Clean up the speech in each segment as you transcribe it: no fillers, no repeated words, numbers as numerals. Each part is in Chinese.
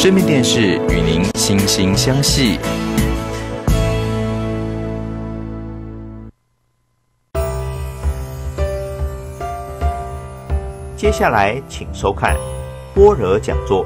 生命电视与您心心相系。 接下来，请收看般若讲座。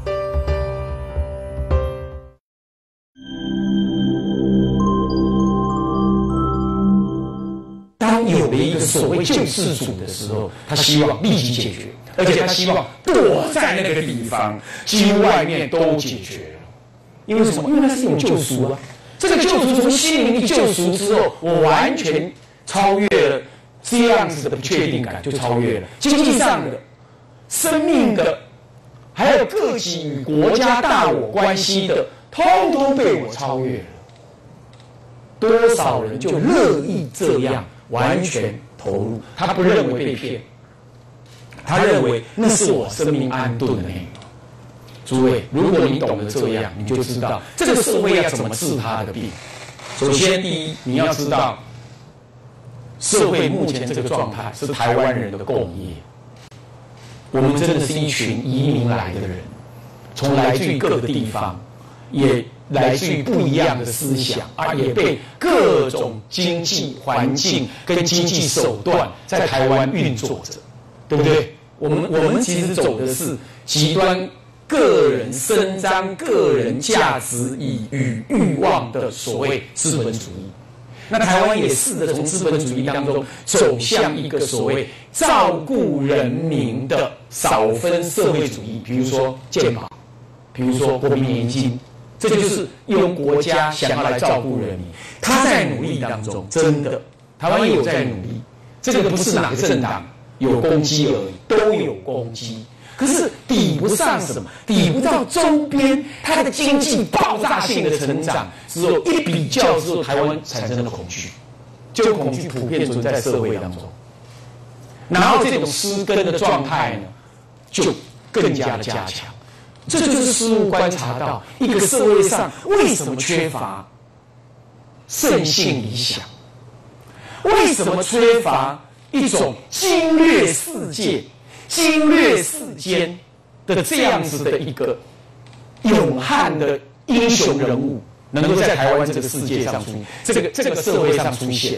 当有了一个所谓救世主的时候，他希望立即解决，而且他希望躲在那个地方，几乎外面都解决了。因为什么？因为那是一种救赎啊！这个救赎从心灵的救赎之后，我完全超越了这样子的不确定感，就超越了经济上的、生命的，还有各级与国家大我关系的，通通被我超越了。多少人就乐意这样完全投入，他不认为被骗，他认为那是我生命安顿的内容。诸位，如果你懂得这样，你就知道这个社会要怎么治他的病。首先，第一，你要知道，社会目前这个状态是台湾人的共业。我们真的是一群移民来的人，从来自于各个地方，也来自于不一样的思想啊，也被各种经济环境跟经济手段在台湾运作着，对不对？我们其实走的是极端个人伸张个人价值与欲望的所谓资本主义。那台湾也试着从资本主义当中走向一个所谓照顾人民的少分社会主义，比如说健保，比如说国民年金。这就是用国家想要来照顾人民，他在努力当中，真的，台湾也有在努力。这个不是哪个政党有攻击而已，都有攻击。可是抵不上什么，抵不到周边它的经济爆炸性的成长之后，一比较之后，台湾产生了恐惧，这个恐惧普遍存在社会当中。然后这种失根的状态呢，就更加的加强。这就是师父观察到一个社会上为什么缺乏圣性理想，为什么缺乏一种经略世界、经略世间的这样子的一个勇悍的英雄人物，能够在台湾这个世界上这个社会上出现，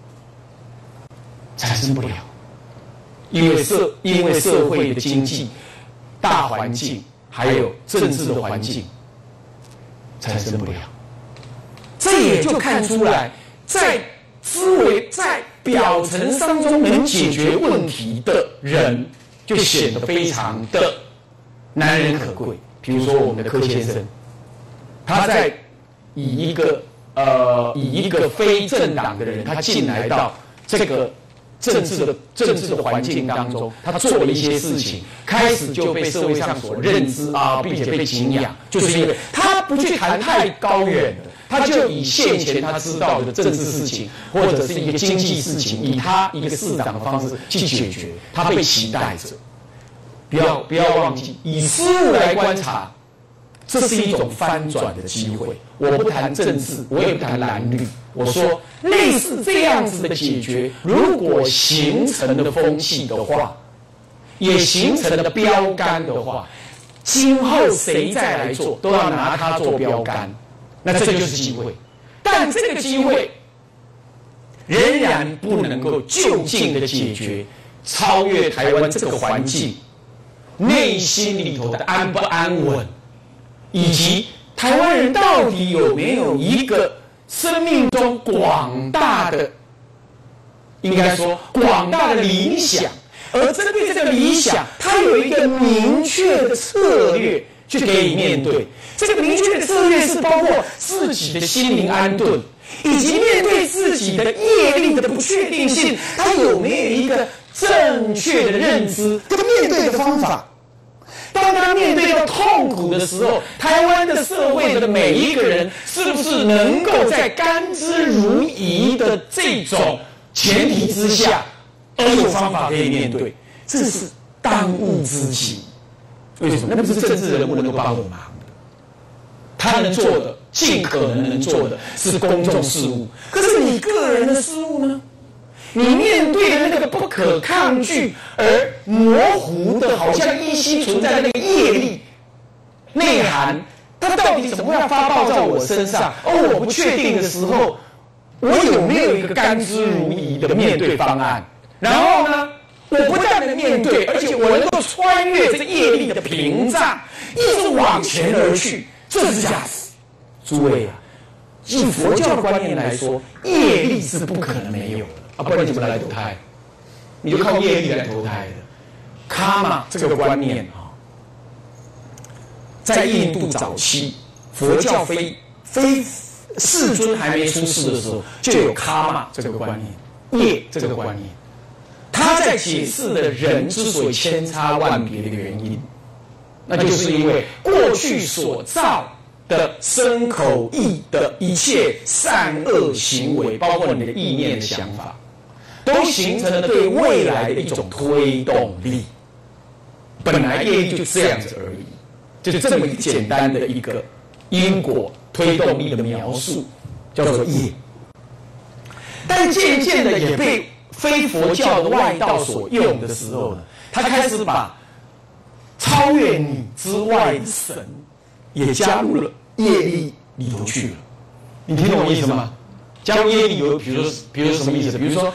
产生不了，因为社会的经济大环境。还有政治的环境产生不了，这也就看出来，在思维在表层当中能解决问题的人，就显得非常的难能可贵。比如说我们的柯先生，他在以一个非政党的人，他进来到这个政治的环境当中，他做了一些事情，开始就被社会上所认知啊，并且被敬仰，就是因为他不去谈太高远的，他就以现前他知道的政治事情或者是一个经济事情，以他一个市长的方式去解决，他被期待着。不要忘记，以事物来观察，这是一种翻转的机会。我不谈政治，我也不谈蓝绿。我说，类似这样子的解决，如果形成了风气的话，也形成了标杆的话，今后谁再来做，都要拿它做标杆。那这就是机会，但这个机会仍然不能够就近的解决超越台湾这个环境内心里头的安不安稳，以及台湾人到底有没有一个生命中广大的，应该说广大的理想，而针对这个理想，它有一个明确的策略去给予面对。这个明确的策略是包括自己的心灵安顿，以及面对自己的业力的不确定性，它有没有一个正确的认知跟面对的方法。当他面对到痛苦的时候，台湾的社会的每一个人是不是能够在甘之如饴的这种前提之下，而有方法可以面对？这是当务之急。为什么？那不是政治人物能够帮我忙的，他能做的，尽可能做的是公众事务。可是你个人的事务呢？你面对的那个不可抗拒而模糊的，好像依稀存在的那个业力内寒，它到底怎么会发报在我身上？而我不确定的时候，我有没有一个甘之如饴的面对方案？然后呢，我不但能面对，而且我能够穿越这业力的屏障，一直往前而去，这是价值。诸位啊，以佛教的观念来说，业力是不可能没有的啊，不然你怎么来投胎？你就靠业力来投胎的。卡玛这个观念啊，在印度早期，佛教非世尊还没出世的时候，就有卡玛这个观念，业这个观念。他在解释了人之所以千差万别的原因，那就是因为过去所造的身口意的一切善恶行为，包括你的意念的想法，都形成了对未来的一种推动力。本来业力就这样子而已，就是这么简单的一个因果推动力的描述，叫做业。但渐渐的也被非佛教的外道所用的时候呢，他开始把超越你之外的神也加入了业力里头去了。你听懂我意思吗？加入业力有，比如说什么意思？比如说，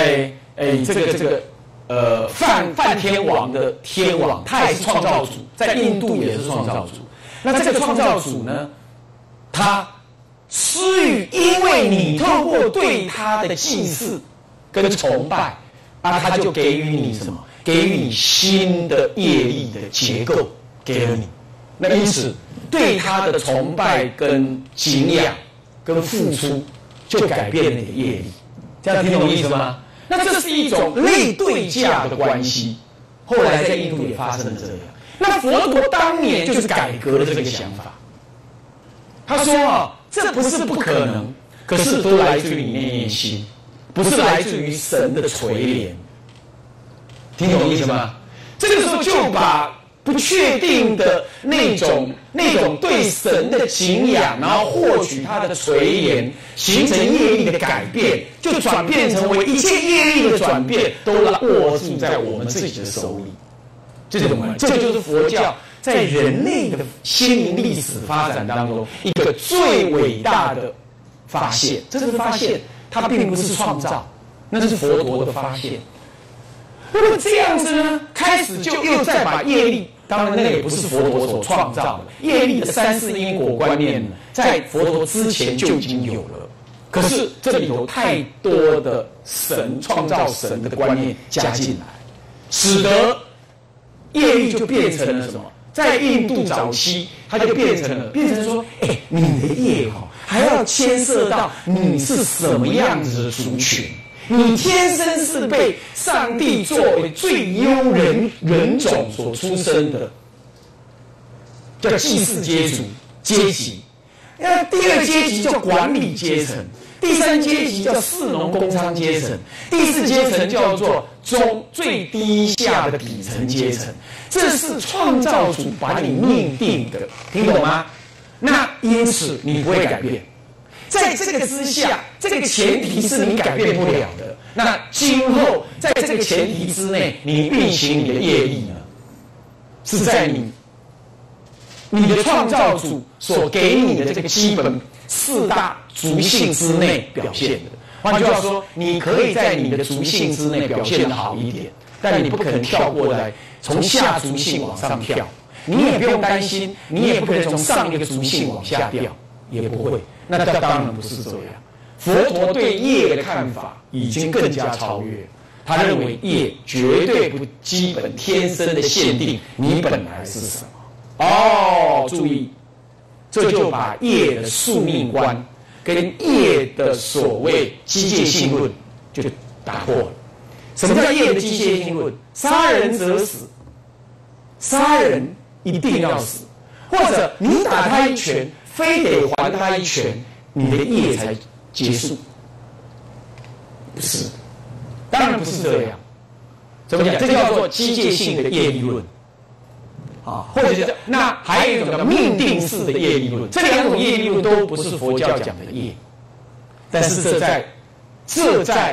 梵天王的天王，他也是创造主，在印度也是创造主。那这个创造主呢，他施予，因为你透过对他的祭祀跟崇拜，他就给予你什么？给予你新的业力的结构，给了你。那因此，对他的崇拜跟敬仰跟付出，就改变了你的业力。这样听懂意思吗？那这是一种类对价的关系。后来在印度也发生了这样。那佛陀当年就是改革了这个想法。他说啊，这不是不可能，可是都来自于你内心。不是来自于神的垂怜，听懂意思吗？这个时候就把不确定的那种对神的敬仰，然后获取他的垂怜，形成业力的改变，就转变成为一切业力的转变都握住在我们自己的手里。这就是佛教在人类的心灵历史发展当中一个最伟大的发现。这是发现。它并不是创造，那是佛陀的发现。那么这样子呢，开始就又再把业力，当然那个也不是佛陀所创造的，业力的三世因果观念，在佛陀之前就已经有了。可是这里头太多的神创造神的观念加进来，使得业力就变成了什么？在印度早期，它就变成说，你的业还要牵涉到你是什么样子的族群，你天生是被上帝作为最优人种所出生的，叫祭祀阶级。那第二阶级叫管理阶层，第三阶级叫士农工商阶层，第四阶层叫做最低下的底层阶层。这是创造主把你命定的，听懂吗？那因此你不会改变。在这个之下，这个前提是你改变不了的。那今后在这个前提之内，你运行你的业力呢，是在你的创造主所给你的这个基本四大族性之内表现的。换句话说，你可以在你的族性之内表现得好一点，但你不可能跳过来从下族性往上跳。你也不用担心，你也不可能从上一个族性往下掉，也不会。那当然不是这样。佛陀对业的看法已经更加超越，他认为业绝对不基本天生的限定你本来是什么。注意，这就把业的宿命观跟业的所谓机械性论就打破了。什么叫业的机械性论？杀人者死，杀人一定要死，或者你打他一拳，非得还他一拳，你的业才结束。不是，当然不是这样。怎么讲？这叫做机械性的业力论。或者是那还有一种叫命定式的业力论，这两种业力论都不是佛教讲的业，但是这在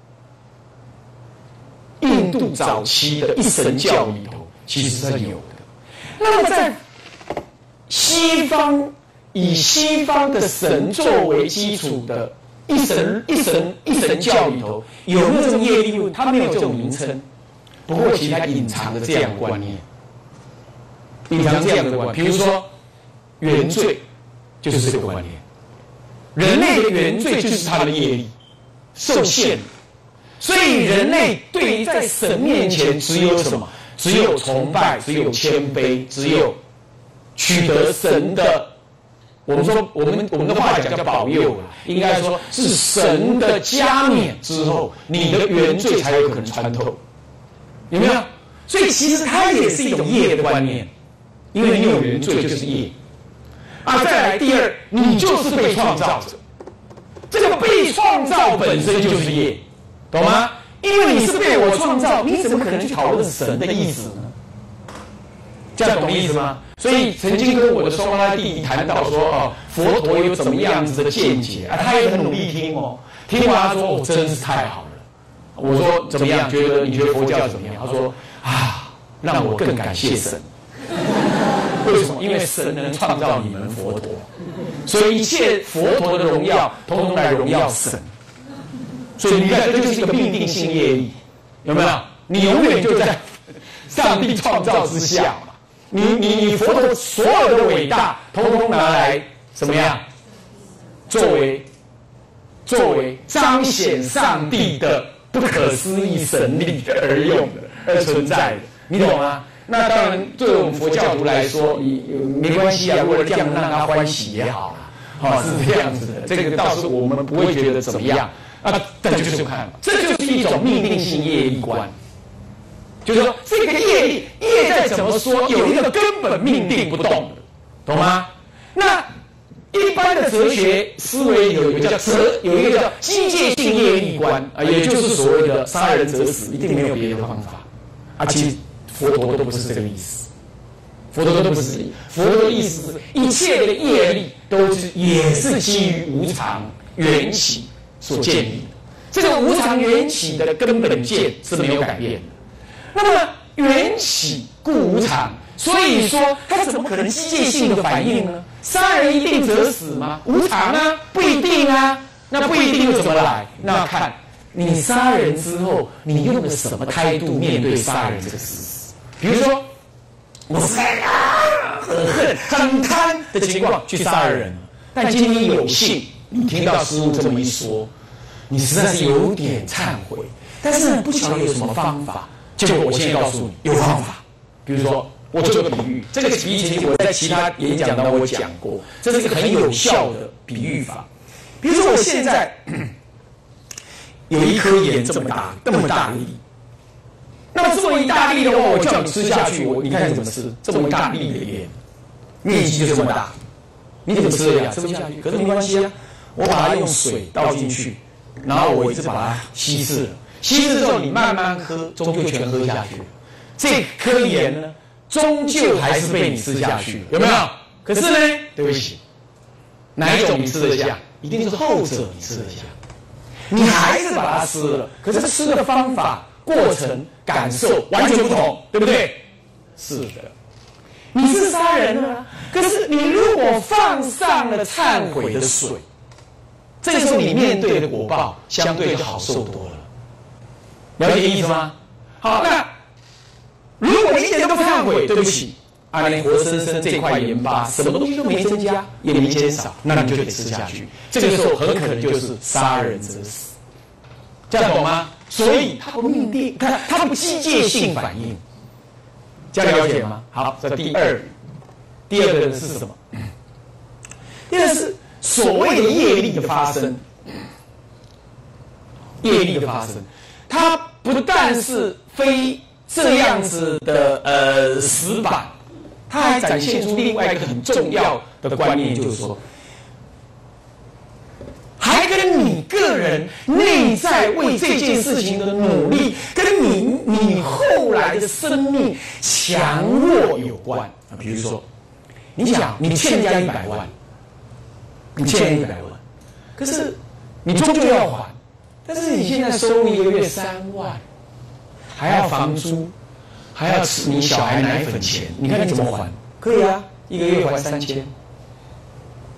印度早期的一神教里头其实是有的。那么在以西方的神作为基础的一神教里头，有没有这种业力论？它没有这种名称，不过其实它隐藏着这样的观念，隐藏这样的观念。比如说原罪，就是这个观念，人类的原罪就是他的业力受限，所以人类对于在神面前只有什么？只有崇拜，只有谦卑，只有取得神的。我们说，我们的话讲叫保佑了，应该说是神的加冕之后，你的原罪才有可能穿透，有没有？所以其实它也是一种业的观念，因为你有原罪就是业啊。再来第二，你就是被创造者，这个被创造本身就是业，懂吗？因为你是被我创造，你怎么可能去讨论神的意思呢？这样懂意思吗？所以曾经跟我的双拉弟弟谈到说，佛陀有怎么样子的见解啊，他也很努力听哦。听完他说，真是太好了。我说怎么样？你觉得佛教怎么样？他说让我更感谢神。为什么？因为神能创造你们佛陀，所以一切佛陀的荣耀，统统来荣耀神。所以你看，这就是一个命定性业力，有没有？你永远就在上帝创造之下嘛。你佛陀所有的伟大，统统拿来怎么样？作为彰显上帝的不可思议神力而用的，而存在的，你懂吗？那当然，对我们佛教徒来说，没关系啊，为了这样让他欢喜也好啦，是这样子的。这个倒是我们不会觉得怎么样啊，但就是看，这就是一种命定性业力观。就是说，这个业再怎么说，有一个根本命定不动的，懂吗？那一般的哲学思维有一个叫机械性业力观啊，也就是所谓的杀人者死，一定没有别的方法啊。其实佛陀都不是这个意思，佛陀都不是。佛陀的意思是，一切的业力也是基于无常缘起所建立的。这个无常缘起的根本见是没有改变的。那么缘起故无常，所以说它怎么可能机械性的反应呢？杀人一定则死吗？无常啊，不一定啊。那不一定又怎么来？那看你杀人之后，你用了什么态度面对杀人这个事实？比如说，我是很恨、很贪的情况去杀了人，但今天有幸你听到师父这么一说，你实在是有点忏悔，但是不晓得有什么方法。结果我现在告诉你，有方法。比如说，我做个比喻，这个比喻其实我在其他演讲当中我讲过，这是一个很有效的比喻法。比如说，我现在有一颗盐这么大粒，那么这么一大粒的话，我叫你吃下去，你看怎么吃？这么一大粒的盐，面积就这么大，你怎么吃得了？吃不下去。可是没关系啊，我把它用水倒进去，然后我一直把它稀释了。稀释之后，你慢慢喝，终究全喝下去。这颗盐呢，终究还是被你吃下去，有没有？可是呢，对不起，哪一种你吃得下？一定是后者你吃得下。你还是把它吃了，可是吃的方法、过程、感受完全不同，对不对？是的，你是杀人了，可是你如果放上了忏悔的水，这个时候你面对的果报相对就好受多了。了解意思吗？好，那如果你一点都不忏悔，对不起，你活生生这块盐巴，什么东西都没增加，也没减少，那你就得吃下去。这个时候很可能就是杀人者死，这样懂吗？所以它不命定，它不机械性反应，这样了解吗？好，这第二个是什么？第二是所谓的业力的发生，业力的发生。它不但是非这样子的死板，它还展现出另外一个很重要的观念，就是说，还跟你个人内在为这件事情的努力，跟你后来的生命强弱有关。比如说，你想你欠人家100万，可是你终究要还。但是你现在收入一个月3万，还要房租，还要吃你小孩奶粉钱，你看你怎么还？可以啊，一个月还3000，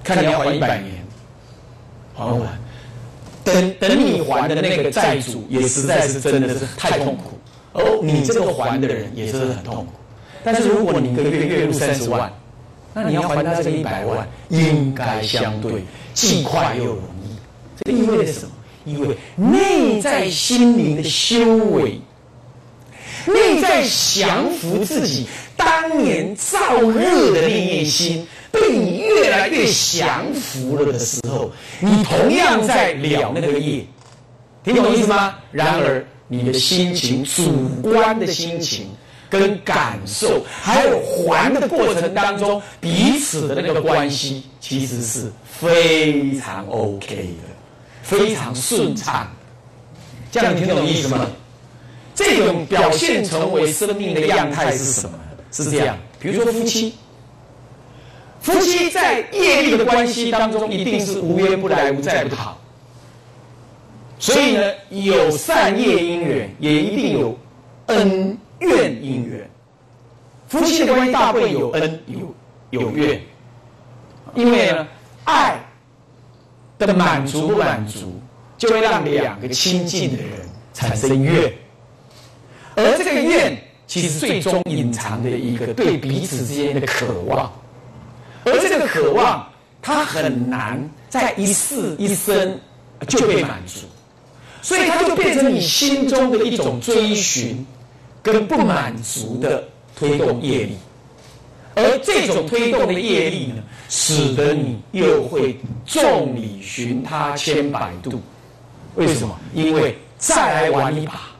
看你要还100年，还不完。等你还的那个债主也实在是真的是太痛苦，而你这个还的人也是很痛苦。但是如果你一个月入30万，那你要还他这个100万，应该相对既快又容易。这意味着什么？意味内在心灵的修为，内在降服自己当年燥热的那念心，被你越来越降服了的时候，你同样在了那个业，听懂意思吗？然而你的心情，主观的心情跟感受，还有还的过程当中彼此的那个关系，其实是非常 OK 的，非常顺畅。这样你听懂意思吗？这种表现成为生命的样态是什么？是这样，比如说夫妻在业力的关系当中，一定是无冤不来，无债不讨。所以呢，有善业因缘，也一定有恩怨因缘。夫妻的关系大部分有恩有怨，因为呢，爱的满足不满足，就会让两个亲近的人产生怨。而这个怨，其实最终隐藏的一个对彼此之间的渴望，而这个渴望，它很难在一世一生就被满足，所以它就变成你心中的一种追寻跟不满足的推动业力，而这种推动的业力呢，使得你又会众里寻他千百度。为什么？因为再来玩一把。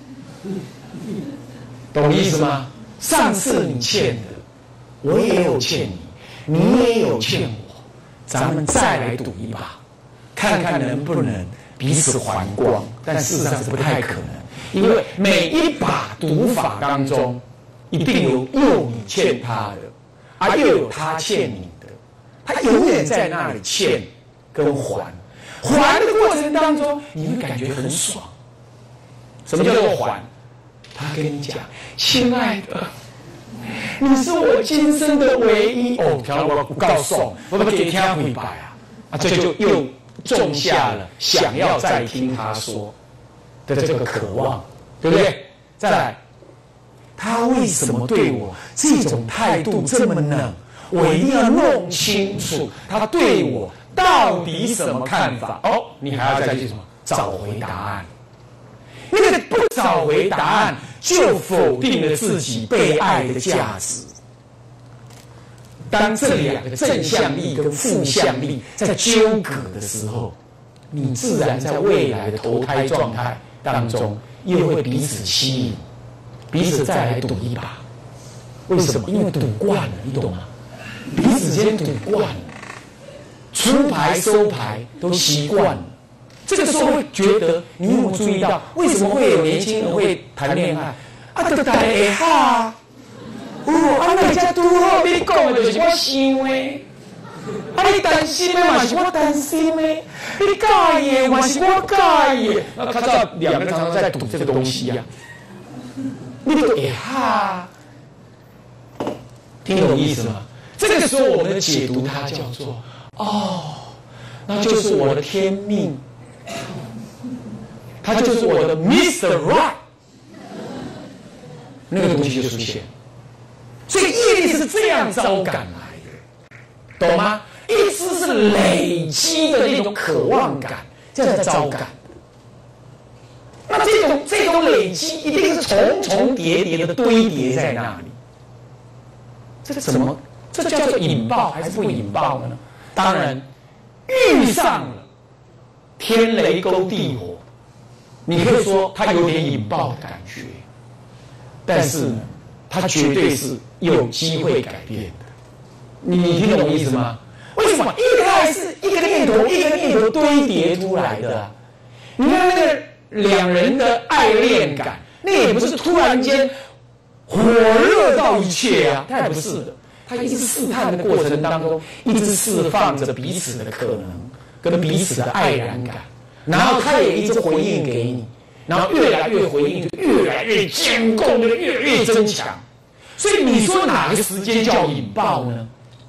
懂意思吗？上次你欠的，我也有欠你，你也有欠我，咱们再来赌一把，看看能不能彼此还光。但事实上是不太可能，因为每一把赌法当中，一定有又你欠他的，又有他欠你的，他永远在那里欠跟还。还的过程当中，你会感觉很爽。什么叫做还？他跟你讲，亲爱的，你是我今生的唯一。哦，听我告诉我不给听回白啊，这就又种下了想要再听他说的这个渴望，对不对？再来，他为什么对我这种态度这么冷？我一定要弄清楚他对我到底什么看法。哦，你还要再去什么？找回答案。那个不找回答案，就否定了自己被爱的价值。当这两个正向力跟负向力在纠葛的时候，你自然在未来的投胎状态当中，又会彼此吸引，彼此再来赌一把。为什么？因为赌惯了，你懂吗？彼此间赌惯了，出牌收牌都习惯了。这个时候会觉得，你有没有注意到，为什么会有年轻人会谈恋爱？都谈会好，人家拄好，你讲的就是我想的，你担心的嘛是我担心的，你介意的嘛是我介意的。他知道两个人常常在赌这个东西呀，你都会好，听懂意思吗？这个时候我们的解读它叫做那就是我的天命。他就是我的 Mr. Right， 那个东西就出现。所以业力是这样招感来的，懂吗？意思是累积的那种渴望感，这样叫招感。那这种累积一定是重重叠叠的堆叠在那里。这个怎么？这叫做引爆还是不引爆呢？当然，遇上了天雷勾地火。你可以说它有点引爆的感觉，但是呢，它绝对是有机会改变的。你听懂我意思吗？为什么？因为它还是一个念头一个念头堆叠出来的。你看那个两人的爱恋感，那也不是突然间火热到一切啊，它也不是的。它一直试探的过程当中，一直释放着彼此的可能跟彼此的爱然感。然后他也一直回应给你，然后越来越回应，就越来越坚固，越来越增强。所以你说哪个时间叫引爆呢？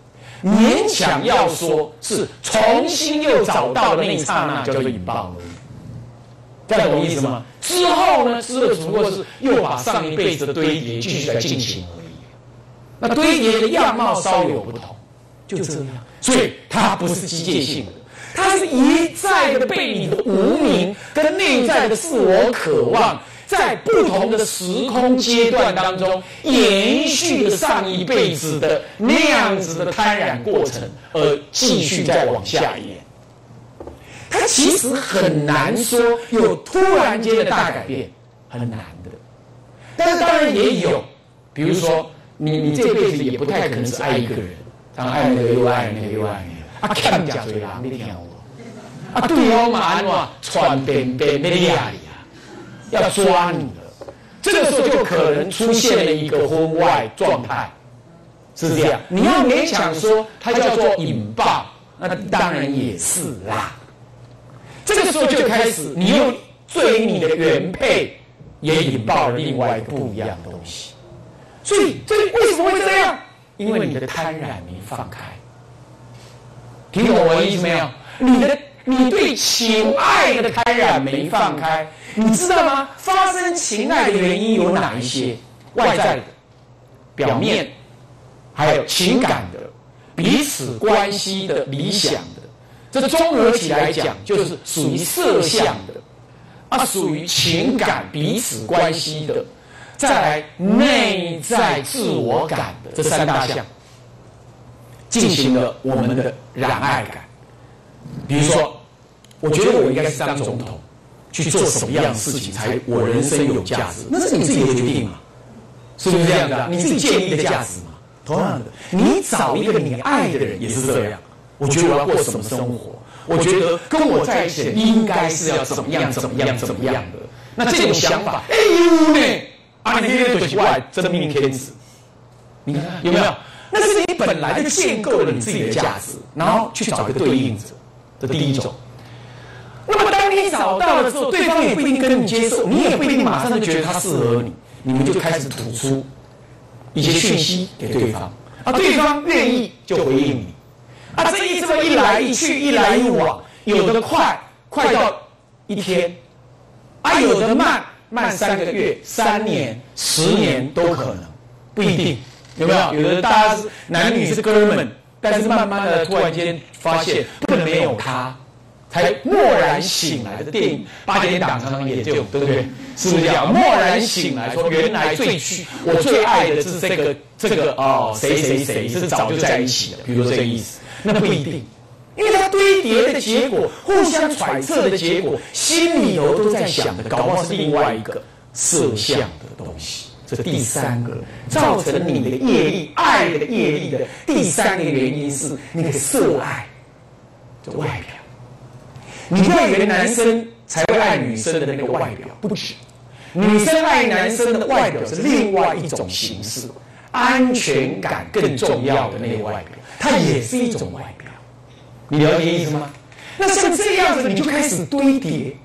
勉强要说是重新又找到的那一刹那叫做引爆而已。这样懂意思吗？之后呢，知的只不过是又把上一辈子的堆叠继续在进行而已。那堆叠的样貌稍有不同，就这样。所以它不是机械性的，它是一再的被你的无明跟内在的自我渴望，在不同的时空阶段当中延续了上一辈子的那样子的贪染过程，而继续再往下延。它其实很难说有突然间的大改变，很难的。但是当然也有，比如说你这辈子也不太可能只爱一个人，当爱那个又爱那个又爱那个，啊，看假嘴啦，没听我，啊，对方嘛安怎传遍遍没理啊，要抓你了。这个时候就可能出现了一个婚外状态，是这样。你要勉强说它叫做引爆，那当然也是啦。这个时候就开始，你又对你的原配也引爆了另外一个不一样的东西。所以这为什么会这样？因为你的贪婪没放开。听懂我的意思没有？你对情爱的贪婪没放开，你知道吗？发生情爱的原因有哪一些？外在的、表面，还有情感的、彼此关系的、理想的。这综合起来讲，就是属于色相的，属于情感彼此关系的，再来内在自我感的这三大项，进行了我们的染爱感。比如说，我觉得我应该是当总统，去做什么样的事情才我人生有价值？那是你自己的决定嘛，是不是这样的？你自己建立的价值嘛。同样的，你找一个你爱的人也是这样。我觉得我要过什么生活？我觉得跟我在一起的应该是要怎么样的。那这种想法，有呢，你那就是我的真命天子。你看有没有？那是你本来就建构了你自己的价值，然后去找一个对应者，这第一种。那么当你找到了之后，对方也不一定跟你接受，你也不一定马上就觉得他适合你，你们就开始吐出一些讯息给对方，对方愿意就回应你。这么一来一去，一来一往，有的快到1天，有的慢3个月、3年、10年都可能，不一定，有没有？有的大家是男女是哥们，但是慢慢的突然间发现不能没有他，才蓦然醒来的电影8点档常常也就对不对？是不是这样？蓦然醒来说，原来我最爱的是这个谁是早就在一起了，比如说这个意思。那不一定，因为它堆叠的结果、互相揣测的结果，心里头都在想的，搞不好是另外一个色相的东西。这第三个造成你的业力、爱的业力的第三个原因是那个色爱的外表。你不要以为男生才会爱女生的那个外表，不止，女生爱男生的外表是另外一种形式。安全感更重要的那个外表，它也是一种外表，你了解意思吗？那像这样子，你就开始堆叠，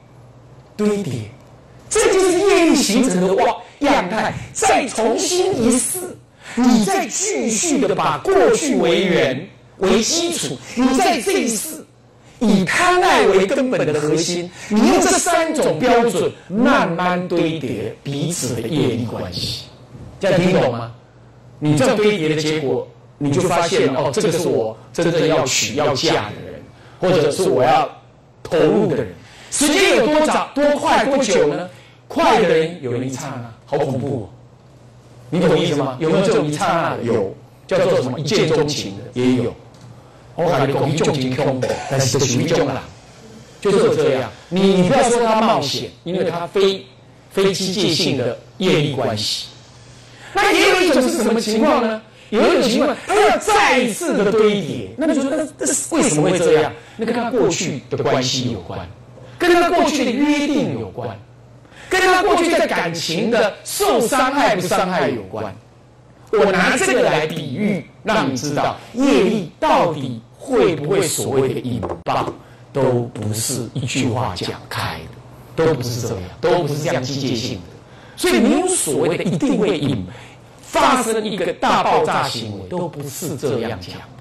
这就是业力形成的样态。再重新一试，你再继续的把过去为源为基础，你再这一试，以贪爱为根本的核心，你用这3种标准慢慢堆叠彼此的业力关系，这样听懂吗？你这样堆叠的结果，你就发现了这个是我真正要娶要嫁的人，或者是我要投入的人。时间有多快多久呢？快的人有人一刹那，好恐怖哦！你懂意思吗？有没有这种一刹那的？有，叫做什么一见钟情的也有。我跟你讲，一见钟情恐怖，但是就是一种啦，就是有这样。你不要说他冒险，因为他非机械性的业力关系。那也有一种是什么情况呢？有一种情况，他要再一次的堆叠，那就说那为什么会这样？那跟他过去的关系有关，跟他过去的约定有关，跟他过去在感情的受伤害不伤害有关。我拿这个来比喻，让你知道业力到底会不会所谓的引爆，都不是一句话讲开的，都不是这样，都不是这样机械性的。所以没有所谓的一定会发生一个大爆炸行为，都不是这样讲的。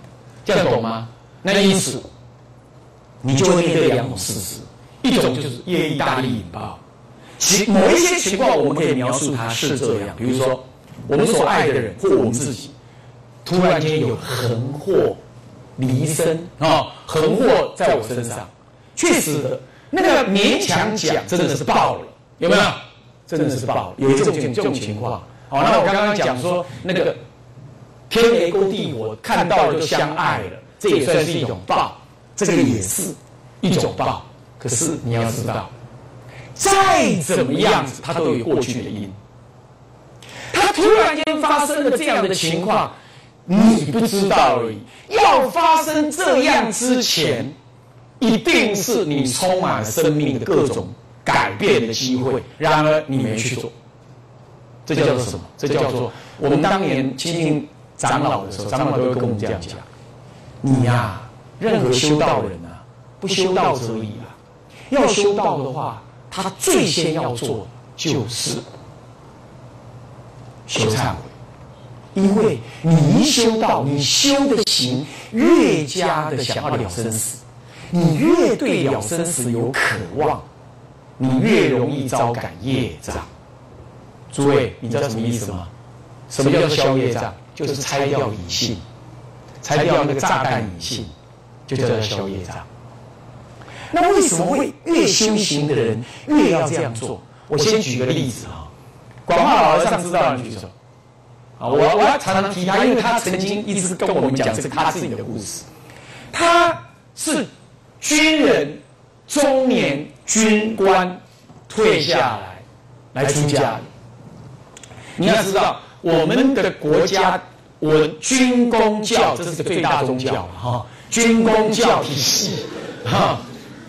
这样懂吗？那因此，你就会面对两种事实，一种就是业力大力引爆，某一些情况我们可以描述它是这样，比如说我们所爱的人或我们自己，突然间有横祸离身横祸在我身上，确实的，那个勉强讲真的是爆了，有没有？真的是爆了，有这种情况。好，那我刚刚讲说那个天雷勾地火，看到了就相爱了，这也算是一种报，这个也是一种报。可是你要知道，再怎么样子，它都有过去的因。它突然间发生了这样的情况，你不知道而已。要发生这样之前，一定是你充满了生命的各种改变的机会，然而你没去做。这叫做什么？这叫做我们当年亲近长老的时候，长老都会跟我们这样讲：你呀，任何修道人啊，不修道则已啊。要修道的话，他最先要做的就是修忏悔，因为你一修道，你修的行越加的想要了生死，你越对了生死有渴望，你越容易招感业障。诸位，你知道什么意思吗？什么叫做消业障？就是拆掉隐性，拆掉那个炸弹隐性，就叫做消业障。那为什么会越修行的人越要这样做？我先举个例子啊，广化老和尚知道的举手。啊，我要常常提他，因为他曾经一直跟我们讲这个他自己的故事。他是军人，中年军官退下来出家的。你要知道，我们的国家，军公教这是个最大宗教哈，军公教体系哈，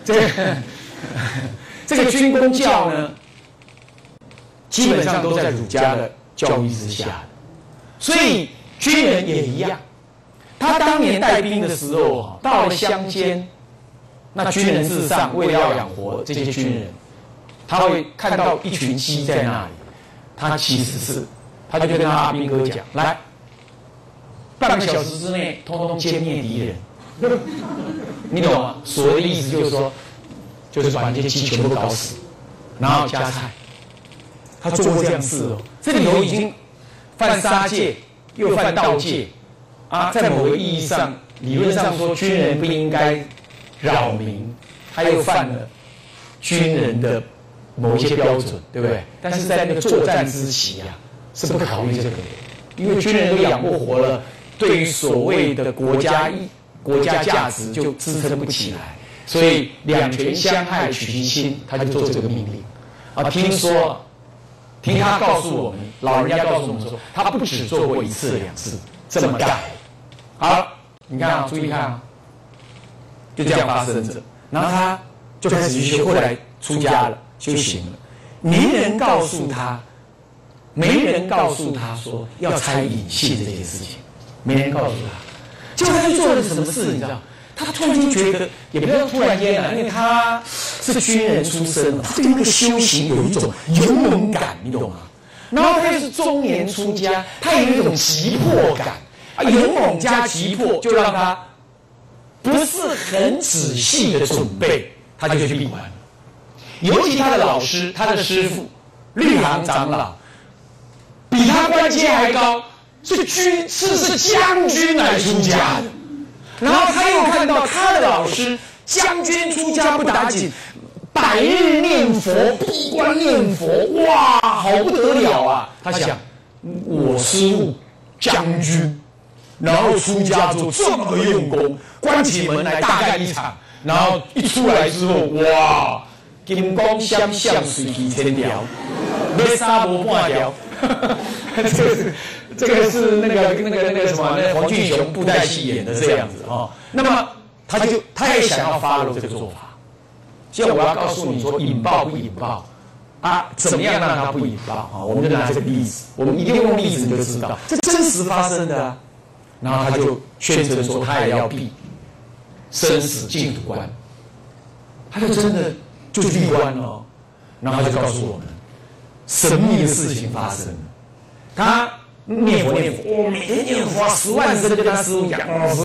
这个军公教呢，基本上都在儒家的教育之下，所以军人也一样。他当年带兵的时候，到了乡间，那军人至上，为了要养活这些军人，他会看到一群鸡在那里。他其实是，他就跟他阿兵哥讲，来，半个小时之内，通通歼灭敌人。你懂吗？所谓的意思就是说，就是把这些鸡全部搞死，然后加菜。他做过这样事哦，这里头已经犯杀戒，又犯盗戒啊，在某个意义上，理论上说，军人不应该扰民，他又犯了军人的某一些标准，对不对？但是在那个作战之期啊，是不考虑这个的，因为军人都养不活了，对于所谓的国家价值就支撑不起来，所以两权相害取其轻，他就做这个命令。啊，听他告诉我们，老人家告诉我们说，他不只做过一次两次，这么干。好了，你看啊，注意看啊，就这样发生着，然后他就开始去修，后来出家了。修行了，没人告诉他说要拆隐性这件事情，没人告诉他。结果他去做了什么事，你知道？他突然间觉得，也不要突然间啊，因为他是军人出身，他对那个修行有一种勇猛感，你懂吗？然后他又是中年出家，他有一种急迫感啊，勇猛加急迫，就让他不是很仔细的准备，他就去闭关了。尤其他的老师，他的师父律行长老，比他官阶还高，是将军来出家的。然后他又看到他的老师将军出家不打紧，百日念佛，闭关念佛，哇，好不得了啊！他想，我师父将军，然后出家之后这么用功，关起门来大干一场，然后一出来之后，哇！金光相向，水皮千条，没杀无半条。这个是那个什么，那黄俊雄布袋戏演的这样子哦。那么他也想要 follow 这个做法。现在我要告诉你说，引爆不引爆啊？怎么样让它不引爆啊？我们就拿这个例子，我们一定用例子你就知道，这真实发生的啊。然后他就宣称说，他也要闭生死净土关，他就真的。就闭关了，然后他就告诉我们，神秘的事情发生了。他念佛，每天念佛10万声跟他师父讲，